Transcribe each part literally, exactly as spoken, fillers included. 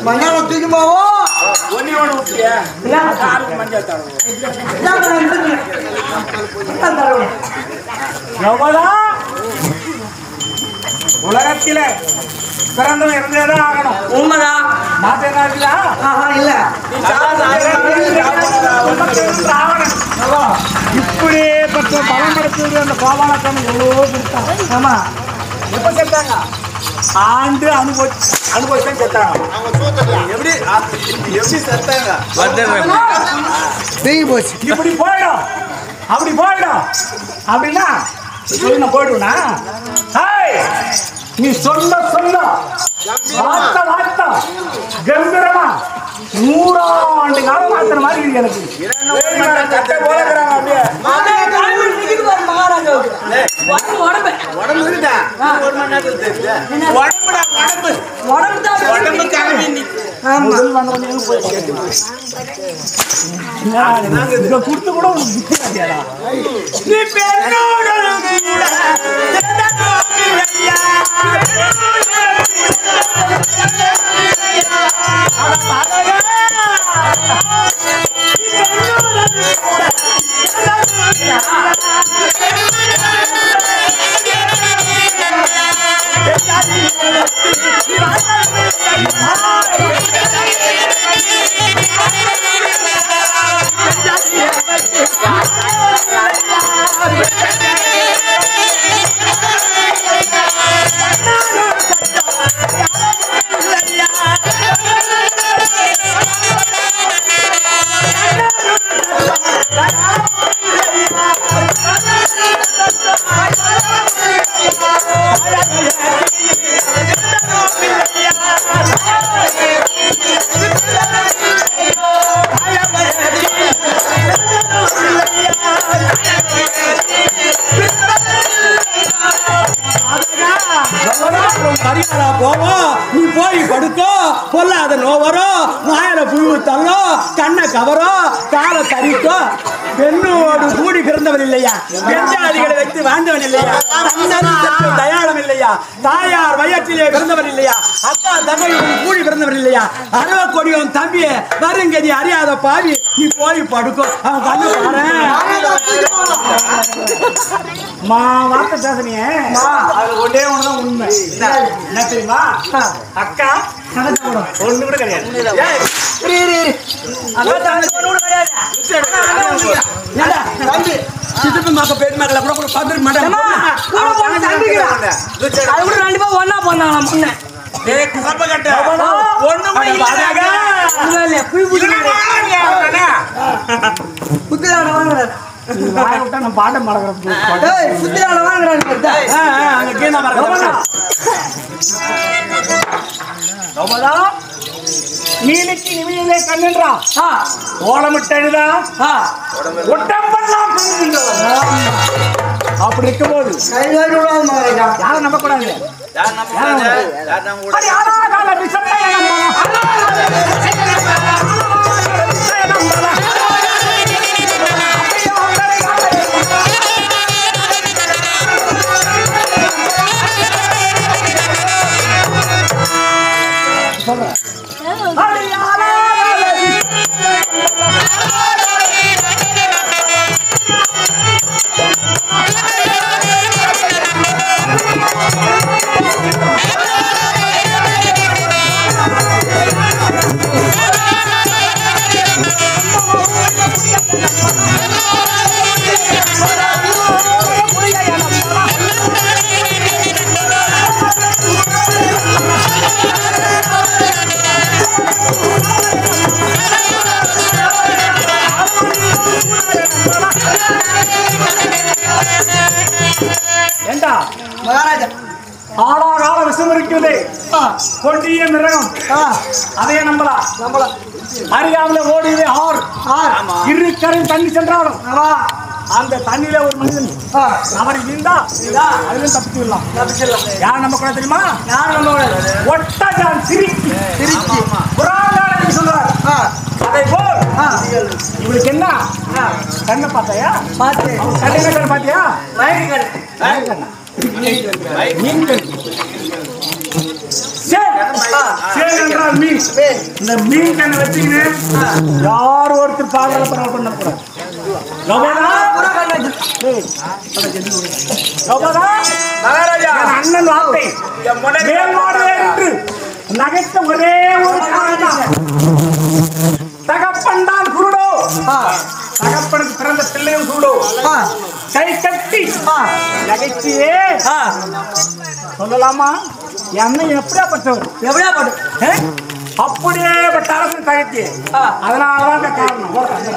மண்ணால தூக்கிமாவோ ஒன்னி ஒன்று விட்டியா காலுக்கு மஞ்சள் தடவை உலகத்தில பிறந்தவன் இருந்தேதான் ஆகணும். உண்மைதான். மாத்தா இல்ல இப்படியே பற்ற பலம் படுத்துவது அந்த கோபாலக்கான எவ்வளவோ கொடுத்தாங்க. ஆமா எப்ப செத்தாங்க? ஆண்டு அனுபவிச்சு அனுபவிச்சு செத்தாங்க. எப்படி எப்படி செத்தாங்க? தூக்கி போச்சு. இப்படி போயிடும் அப்படி போயிடும் அப்படின்னா சொல்லி நான் போயிடுவேனா? நீ சொல்ல சொல்ல வார்த்த வார்த்த கம்பீரமா நூறாண்டு காலம் மாத்திர மாதிரி இருக்கு எனக்கு. கொடுத்து கூட நீ போய் படுக்கோ பொல்லாத நோவரோ வாயில புழு தள்ளோ கண்ணை கவரோ காலை கறிக்கோ பெண்ணோடு கூடி பிறந்தவன் இல்லையா? பெஞ்சாதிகளை வைத்து வாழ்ந்தவன் இல்லையா? தயாளம் இல்லையா? தாயார் வயற்றிலே பிறந்தவன் இல்லையா? அக்கா தங்கையோடு கூடி பிறந்தவன் இல்லையா? அறுவ கொடியும் தம்பிய வருங்கதி அறியாத பாவி நீ போய் படுக்கோ. அவன் கண்ணு பாரு மா வார்த்தை பேசுனியே அது ஒன்றே ஒண்ணுதான் உண்மை. என்ன தெரியுமா? அக்கா ஒண்ணு கூட கிடையாது. ஒன்னா போனாங்க பாட்டம் நீனுக்கு நிமியிலே கண்ணுன்றா ஓலமிட்டா அப்படி இருக்கும் போது யாரும் நம்ப கூடாது. ஆளாகால விஷம் இருக்குது கொண்டிய மிருகம் அதே நம்பலாம் நம்பலாம். அறியாமல ஓடியது ஆறு இரு கரையும் தண்ணி சென்றாலும் அந்த தண்ணியில ஒரு மனிதன் அவர் இருந்தா அதுல தப்பிச்சுடலாம் தப்பிச்சிடலாம். யார் நம்ம கூட தெரியுமா? யார் நம்ம ஒட்டஜான் சிரிக்கி சிரிக்கி புறாங்காரன் சொல்றார். அதை போல் இவளுக்கு என்ன கண்ணை பார்த்தாயா? பார்த்து கண்ணை கண்ணை பார்த்தியா? வயது கண்ணு வயது கண்ணா சரி சேல் என்றால் மீன். இந்த மீன் கண்ணை வச்சுக்கின்னு யார் ஒருத்தர் பாடல பரவாயில்ல பண்ணக்கூடாது. அண்ணன் வார்த்தை மேல்நாடு என்று நகைத்த ஒரே ஒரு தகப்பன் தான் குருடோ. தகப்பனுக்கு பிறந்த பிள்ளையும் குருடோ. கை கட்டி நகைச்சியே சொல்லலாமா? அண்ணன் எப்படியாப்பட்டவர்? எப்படியாப்பட்ட அப்படியே அரசு தகச்சி. அதனாலதான் காரணம்.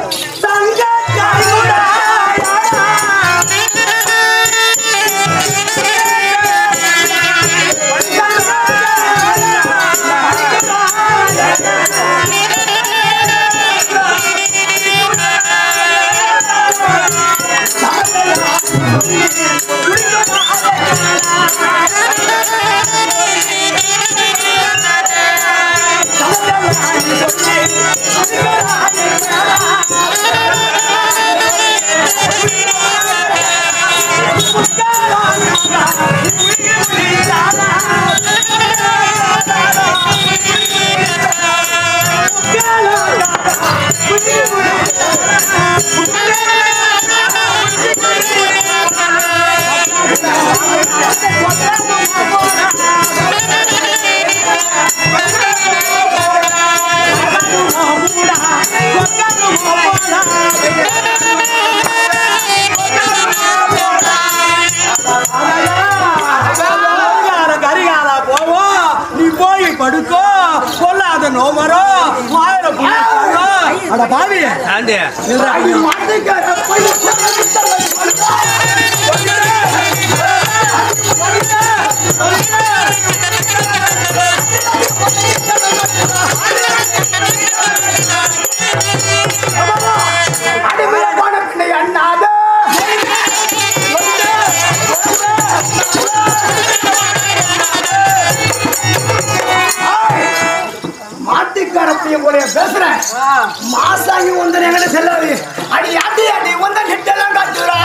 பேசுறேன் மாசாங்கி ஒன்று எங்கிட்ட செல்லாது. அடி அடி அடி ஒன்ற நெட்டெல்லாம் காட்டுறா.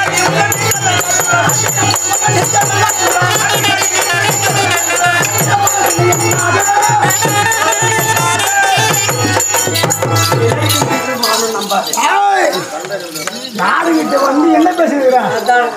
நாலு கிட்ட வந்து என்ன பேசுகிறேன்?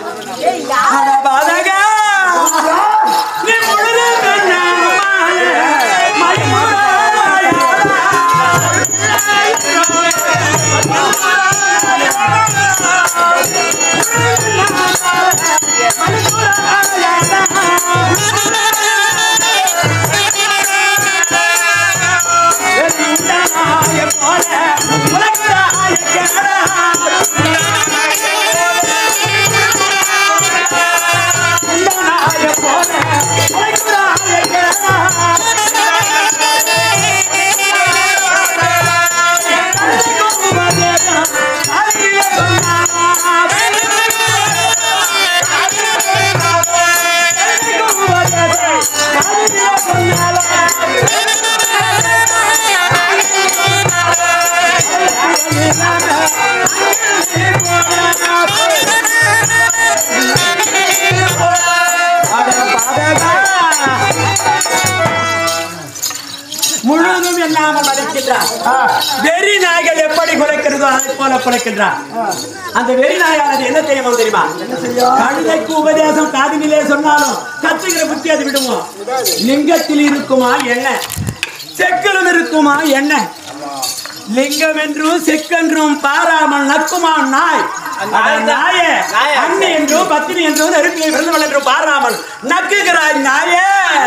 முழுவதும் என்னாமல் மறைக்கின்றார். வெறி நாய்கள் எப்படி குலைக்கிறதோ அதை போல குலைக்கின்றார். அந்த வெறி நாயானது என்ன செய்யணும் தெரியுமா? கழுதைக்கு உபதேசம் காதிலே சொன்னாலும் கத்துக்கிற புத்தி அது விடுவோம். லிங்கத்தில் இருக்குமா என்ன, செக்கிலும் இருக்குமா என்ன, லிங்கம் என்றும் செக்கென்றும் பாராமல் நக்குமா நாய். நாயே அண்ணி என்றும் பத்தினி என்றும் நெருப்பிலை பிறந்தவள் என்றும் பாராமல் நக்குகிறாய் நாயே.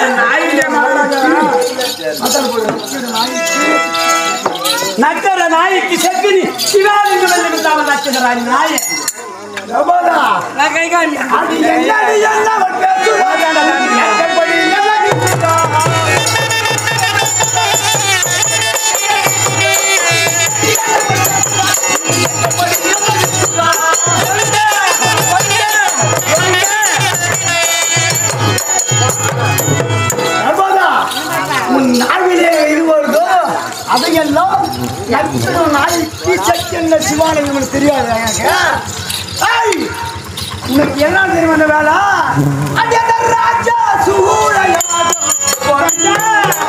நக்கர நாய்க்கு செக்கினி சிவாலிங்கம் என்று விட்டாமல் நக்குகிறாய் நாயே. அதையெல்லாம் நாய்க்கு செக்கென்ன சிவாலிங்கம் தெரியாது எனக்கு. உனக்கு என்ன தெரியும் அந்த வேலை? ராஜா சூழ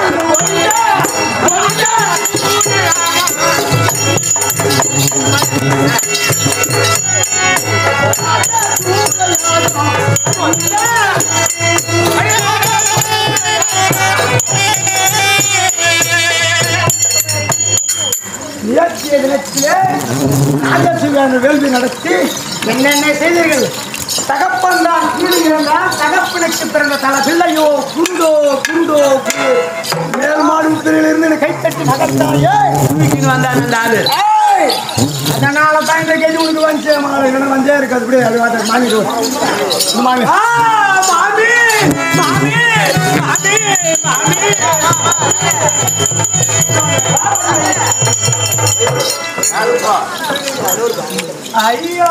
நிகழ்ச்சிய தினத்திலே நாகசிவான வேள்வி நடத்தி என்னென்ன செய்தீர்கள்? தகப்பன் தான் கீழே இருந்தால் தகப்பனுக்கு பிறந்த தல பிள்ளையோ குண்டோ குண்டோ மேல்மாடு இருந்து கைத்தட்டி நகர்த்தாயே வந்தாரு. அதனால தான் இந்த கேள்வி உனக்கு வந்து மாலை வந்தே இருக்காது. இப்படி அது வாங்க மாமி மாமி மாமி மாமி மாமி ஐயா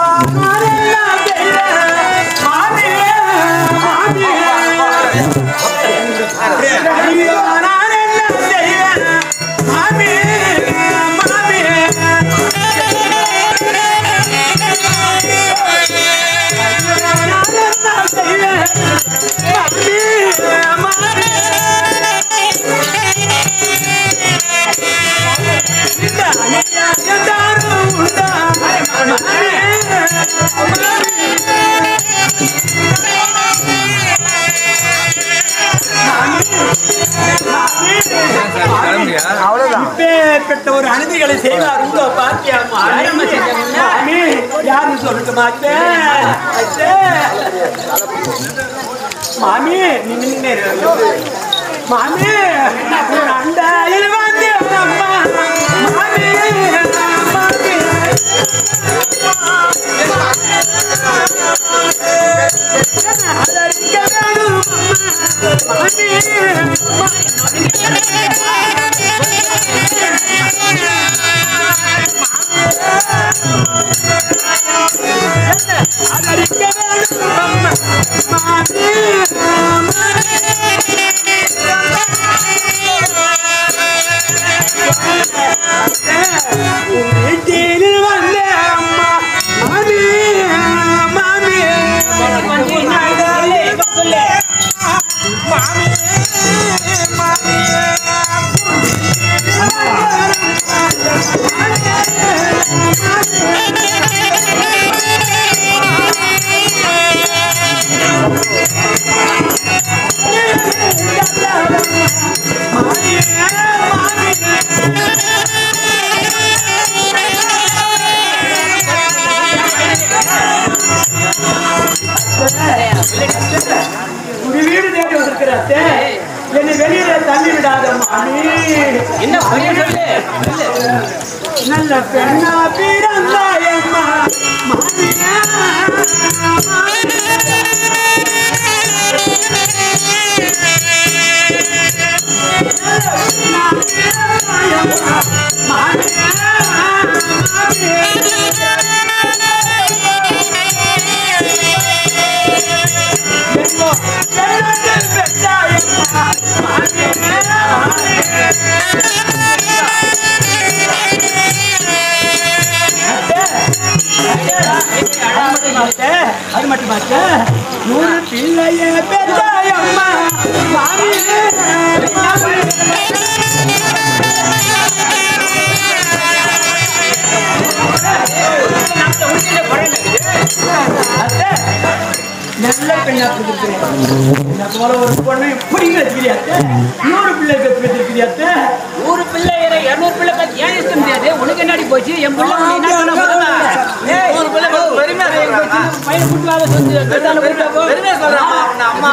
ஒரு அநீதிகளை செய்வார். யாரும் சொல்லிக்க மாட்டேன் மாமி. மாமி அண்டையில் வந்து அம்மா மாமி என்னை வெளியில தள்ளி விடாத மாமி. என்ன நல்ல பெண்ணா பிறந்தாயம்மா மாமியா அது மட்டுமாச்ச நூறு பிள்ளைய பெற்றாயம்மா மாமி. நல்ல பெண்ணா என்ன போல ஒரு பொண்ணு இப்படி வச்சுக்கிறியாத்த நூறு பிள்ளை பெற்று வச்சிருக்கிறியாத்த. நூறு பிள்ளை இருநூறு பிள்ளை பத்தி ஏன் இருக்க முடியாது? உனக்கு என்னடி போச்சு? என் பிள்ளை பையன் கூட்டுவாத சொல்லி பெருமையா சொல்றேன். அம்மா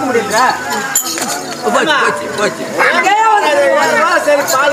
முடியல. சரி பால்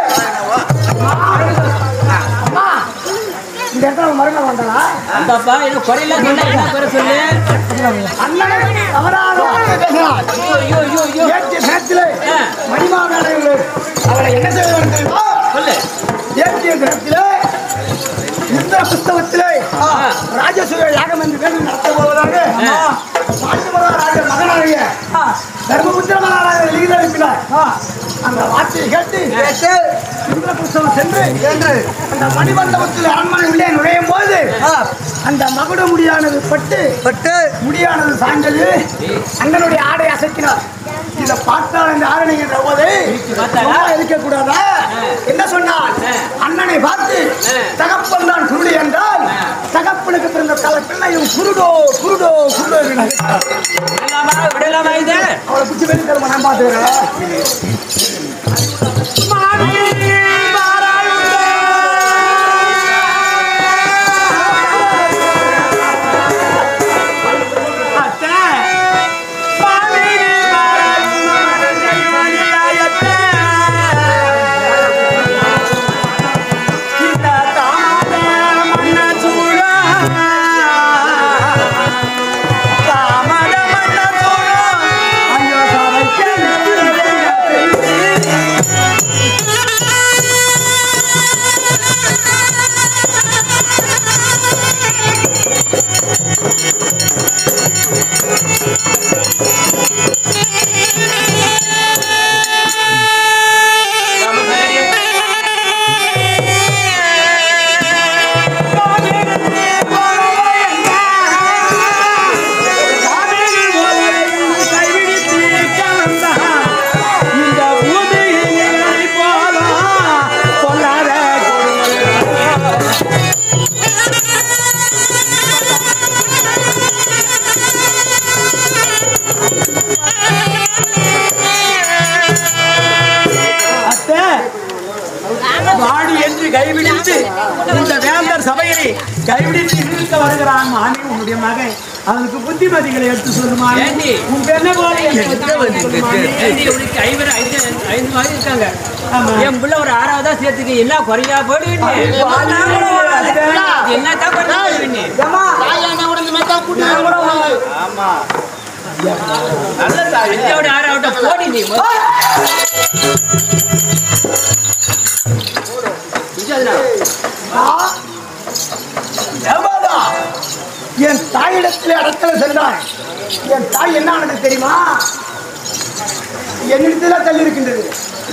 இந்த இடத்துல மருமக வந்தாளா? அந்தப்பா இது குறையெல்லாம் சொன்னா என்ன பேர சொல்லு. அண்ணன் அவராலும் ஐயோ ஐயோ ஐயோ ஐயோ ஏற்றிய நேரத்திலே ஆ. மணிமாநாடு அவளை என்ன செய்ய வேண்டும் தெரியுமா? சொல்லு. ஏற்றிய கிரகத்திலே இந்த புஸ்தகத்திலே ராஜசூய யாகம் என்று வேண்டி நடத்த போவதாக பாண்டிமரா ராஜ மகனாகிய தர்மபுத்திர மகாராஜா எழுதி அனுப்பினார். அந்த வார்த்தையை கேட்டு இந்த புஸ்தகம் சென்று சென்று அந்த மணிமண்டபத்தில் அரண்மனை உள்ளே நுழையும் போது அந்த மகுட முடியானது பட்டு பட்டு முடியானது சாய்ந்தது. அண்ணனுடைய ஆடை அசைக்கினார். இதை பார்த்தால் இந்த ஆரணி என்ற போது இருக்கக்கூடாதா? என்ன சொன்னார்? அண்ணனை பார்த்து தகப்பன் தான் குருடு என்றால் தகப்பனுக்கு பிறந்த தலை பிள்ளையும் குருடோ குருடோ குருடோ விடலாமா விடலாமா இது? அவளை பிடிச்சி வெளியே தருமா? நான் பார்த்துக்கிறேன். வாடி என்று கைவிடித்து இந்த வேந்தர் சபையிலே கைவிடித்து இருக்க வருகிறான். மாமி உன்னுடைய மகன் அவனுக்கு புத்திமதிகளை எடுத்து சொல்லுமா? ஏண்டி? உன் பெண்ணை போல ஏண்டி உனக்கு ஐவர் ஐந்து ஐந்து மாதிரி இருக்காங்க. என் பிள்ளை ஒரு ஆறாவதா சேர்த்துக்கு எல்லாம் குறையா போயிடுவீங்க. என்னத்தான் பண்ணுவீங்க? அஞ்சாவது ஆறாவட்ட போடி நீ. என் தாயிடத்தில் அடக்கல சென்றான். என் தாய் என்ன ஆனது தெரியுமா? என்னிடத்துல தள்ளி இருக்கின்றது.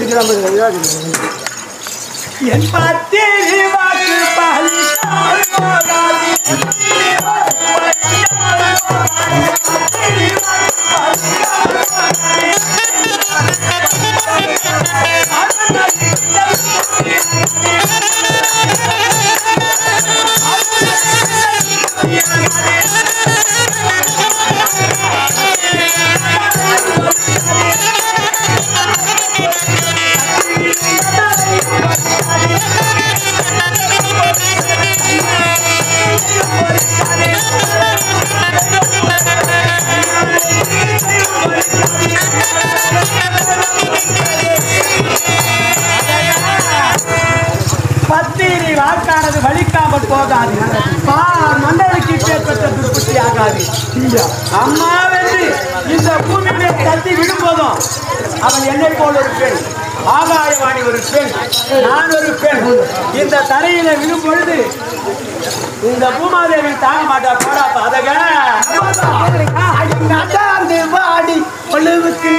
என் பத்தி வாக்கு பாலித்தார் போகாது. பத்திரி வாக்கானது வலிக்காமல் போகாது. மன்னருக்கு பெற்ற துர்புத்தி ஆகாது. அம்மாவென்று இந்த பூமியிலே தட்டி விடும்போதும் அவன் என்னை போல் ஒரு பெண், ஆகாயவாணி ஒரு பெண், நான் ஒரு பெண். இந்த தரையில விழும் பொழுது இந்த பூமாதேவி தாங்க மாட்டா. போடா பாதக வாடி பழுவுக்கு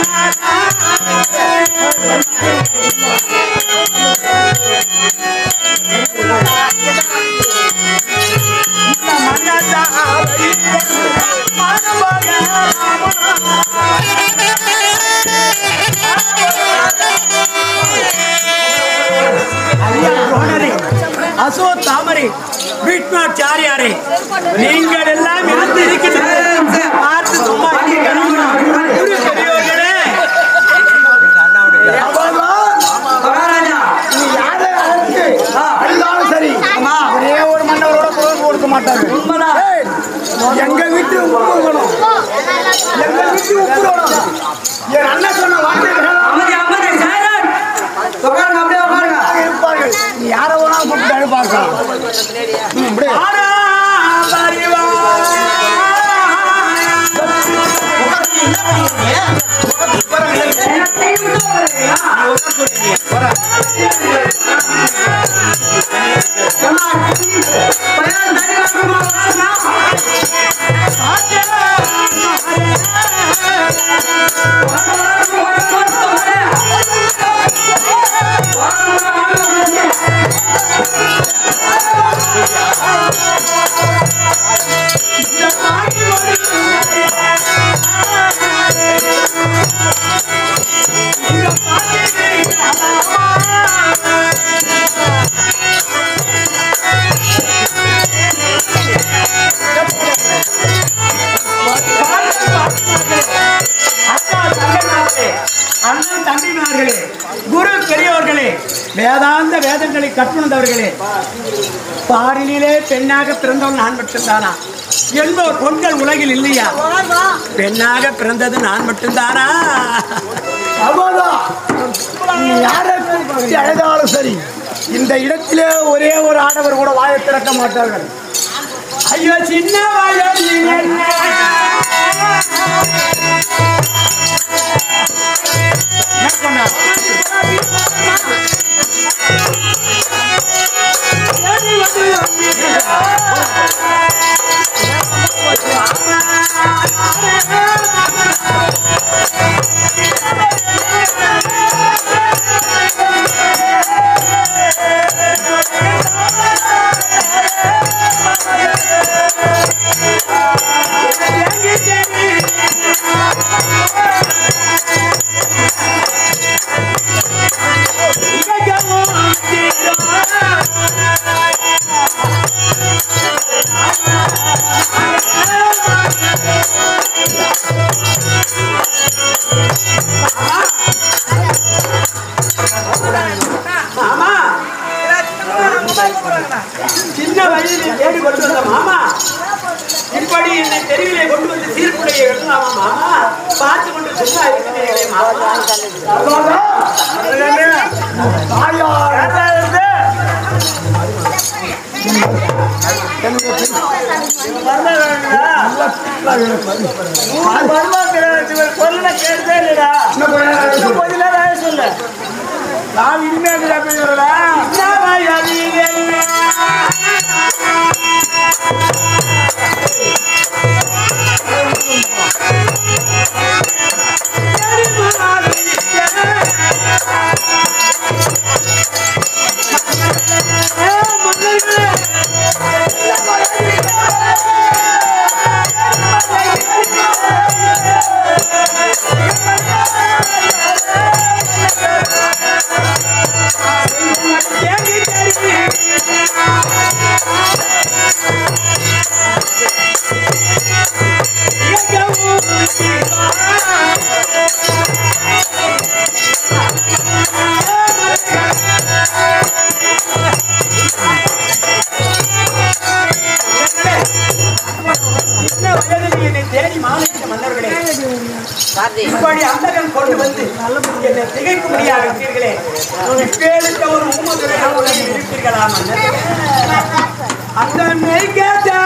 அசோ தாமரை வீட்மாச்சாரியாரே, நீங்கள் எல்லாம் இருந்து இருக்கின்ற பார்த்து சும்மா பெரியோர்களே, சரி ஒரே ஒரு மன்னவரோட குரல் கொடுக்க மாட்டாங்க. எங்க வீட்டு உப்பு கொடுக்கணும், எங்க வீட்டு உப்பு கொடுக்கணும். என் அண்ணன் சொன்ன வார்த்தை இருப்பார்கள். நீ யாரை வேணா கூப்பிட்டு அனுப்பாங்க. குரு பெரியோர்களே, வேதாந்த வேதங்களை கற்றுணர்ந்தவர்களே, பாரிலே பெண்ணாக பிறந்தவன் நான் மட்டும்தானா என்பவர் பொண்கள் உலகில் இல்லையா? பெண்ணாக பிறந்தது நான் மட்டும்தானா? அழைதாலும் சரி, இந்த இடத்திலே ஒரே ஒரு ஆடவர் கூட வாயை திறக்க மாட்டார்கள். ஐயோ சின்ன வயதில் சின்ன வயதில் தேடி கொண்டு வந்த மாமா இப்படி என்னை தெருவிலே கொண்டு வந்து சீர்குலையை எழுதலாமா மாமா? பார்த்து கொண்டு சும்மா இருக்கிறீர்களே மாமா. சொல்லு நான் இனிமே தேடி மாநில மன்னர்களே, இப்படி அந்தகன் கொண்டு வந்து என்னை திகைக்கும்படியாக இருக்கிறீர்களே, பேருக்க ஒரு உமதுரையாக உலகில் இருக்கிறீர்களா மன்னர்? அந்த மெய்கேட்டா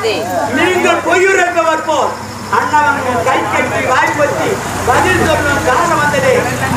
நீங்கள் பொய்யுரைக்க வருவோம் அண்ணவன் கை கட்டி வாய்ப்பத்தி பதில் சொல்லும் காலம் வந்தது.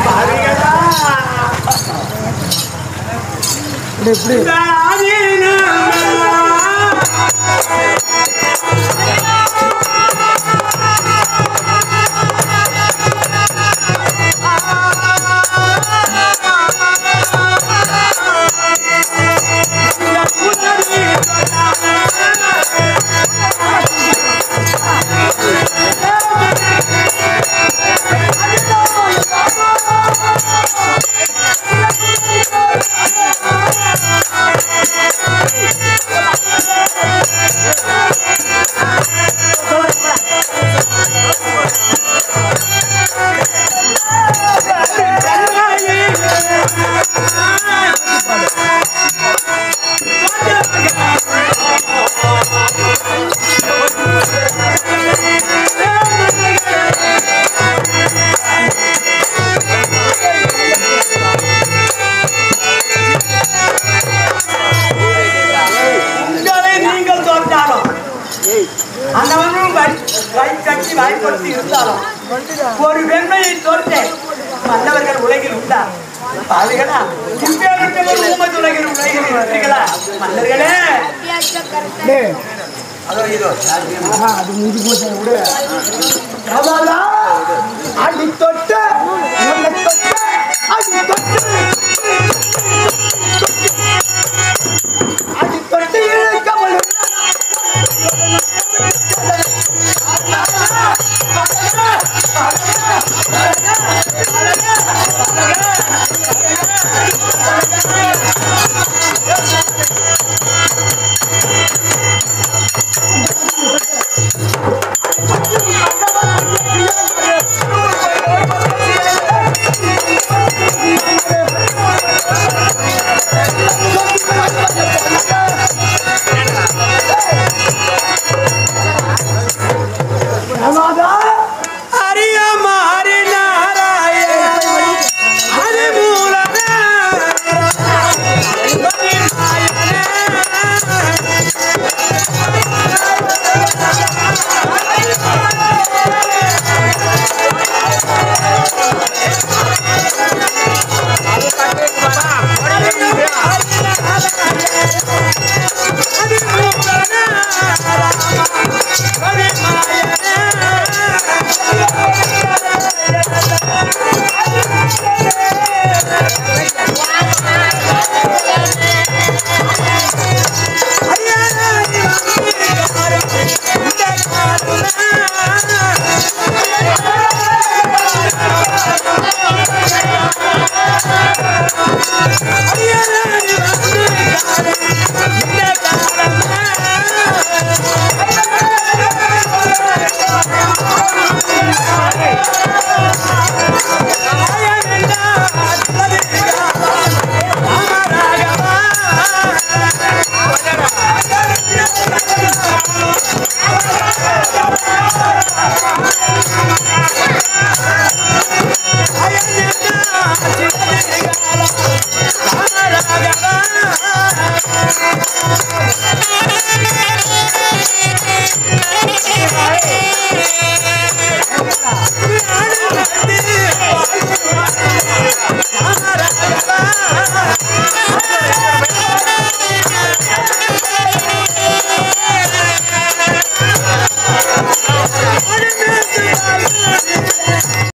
ஒரு வெண்மையை தோற்றேன் மன்னவர்கள் உலகில் உண்டா பாவிகளா உமது உலகில் உலகில் இருக்கிறீர்களா மன்னர்களே அது முடிஞ்சு போச்சு விடு. அடி தொட்ட அடி தொட்டு அடி தொட்டு இழுக்கமல் Bye.